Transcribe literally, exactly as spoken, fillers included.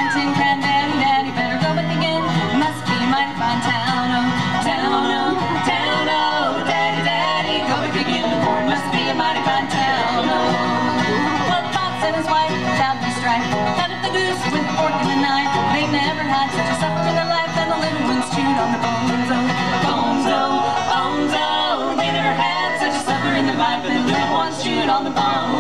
fine tin can, daddy, daddy, better go back again. Must be a mighty fine town, oh, town, oh, town, oh, daddy, daddy, go back again. For it must be a mighty fine town, oh. Well, the fox and his wife, without the strife, cut up the goose with a fork and a knife. They never had such a supper in their life, and the little ones chewed on the bones, oh, bones, oh, bones, oh. They never had such a supper in their life, and the little ones chewed on the bones.